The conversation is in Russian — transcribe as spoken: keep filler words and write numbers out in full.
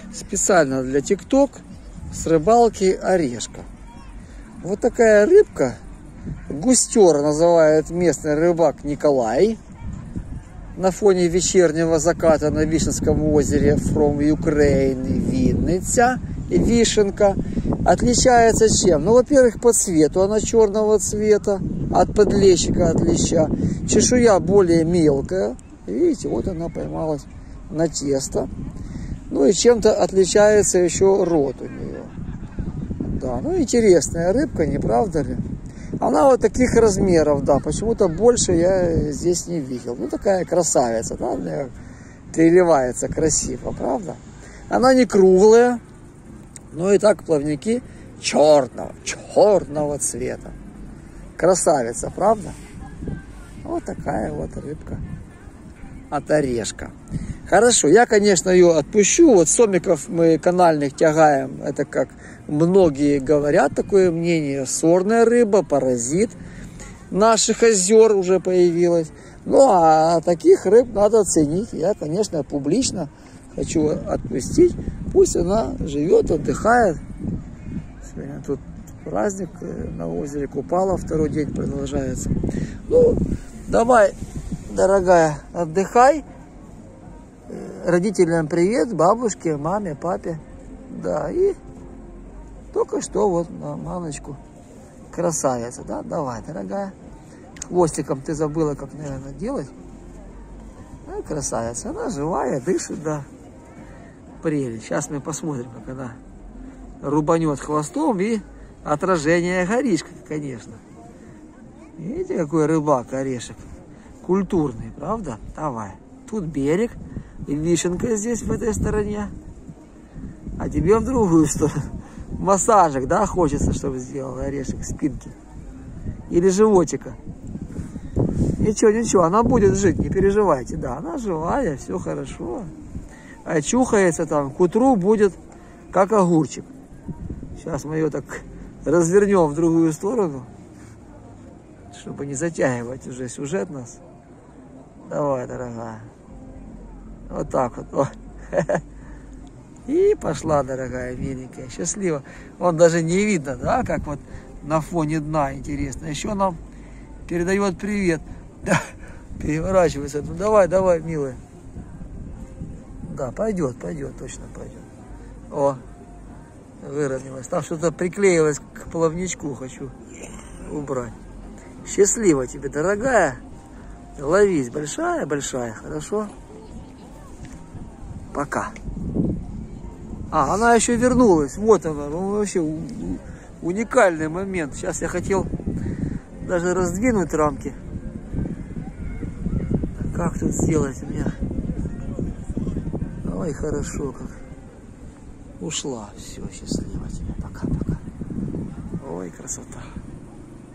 специально для ТикТок с рыбалки орешка. Вот такая рыбка. Густер называет местный рыбак Николай. На фоне вечернего заката на Вишенском озере from Ukraine Винниця, Вишенка. Отличается чем? Ну, во-первых, по цвету она черного цвета, от подлещика, от леща. Чешуя более мелкая. Видите, вот она поймалась на тесто. Ну и чем-то отличается еще рот у нее. Да, ну интересная рыбка, не правда ли? Она вот таких размеров, да, почему-то больше я здесь не видел. Ну, такая красавица, да, переливается красиво, правда? Она не круглая, но и так плавники черного, черного цвета. Красавица, правда? Вот такая вот рыбка от орешка. Хорошо, я, конечно, ее отпущу. Вот сомиков мы канальных тягаем. Это, как многие говорят, такое мнение. Сорная рыба, паразит наших озер уже появилась. Ну, а таких рыб надо ценить. Я, конечно, публично хочу отпустить. Пусть она живет, отдыхает. Сегодня тут праздник на озере Купала. Второй день продолжается. Ну, давай, дорогая, отдыхай. Родителям привет, бабушке, маме, папе. Да, и только что вот на маночку. Красавица, да? Давай, дорогая. Хвостиком ты забыла, как, наверное, делать. Ну, красавица, она живая, дышит, да. Прелесть. Сейчас мы посмотрим, как она рубанет хвостом, и отражение горишка, конечно. Видите, какой рыбак орешек. Культурный, правда? Давай. Тут берег. И вишенка здесь, в этой стороне. А тебе в другую сторону. Массажик, да, хочется, чтобы сделал орешек спинки. Или животика. Ничего, ничего, она будет жить, не переживайте. Да, она живая, все хорошо. А чухается там, к утру будет как огурчик. Сейчас мы ее так развернем в другую сторону, чтобы не затягивать уже сюжет нас. Давай, дорогая. Вот так вот. О. И пошла, дорогая, миленькая, счастливо. Вон даже не видно, да, как вот на фоне дна, интересно. Еще нам передает привет. Да, переворачивается. Ну давай, давай, милая. Да, пойдет, пойдет, точно пойдет. О, выровнялась. Там что-то приклеилось к плавничку, хочу убрать. Счастливо тебе, дорогая. Ловись, большая-большая, хорошо? Пока. А, она еще вернулась. Вот она. Вообще уникальный момент. Сейчас я хотел даже раздвинуть рамки. Как тут сделать у меня? Ой, хорошо как. Ушла. Все, счастливо тебе. Пока-пока. Ой, красота.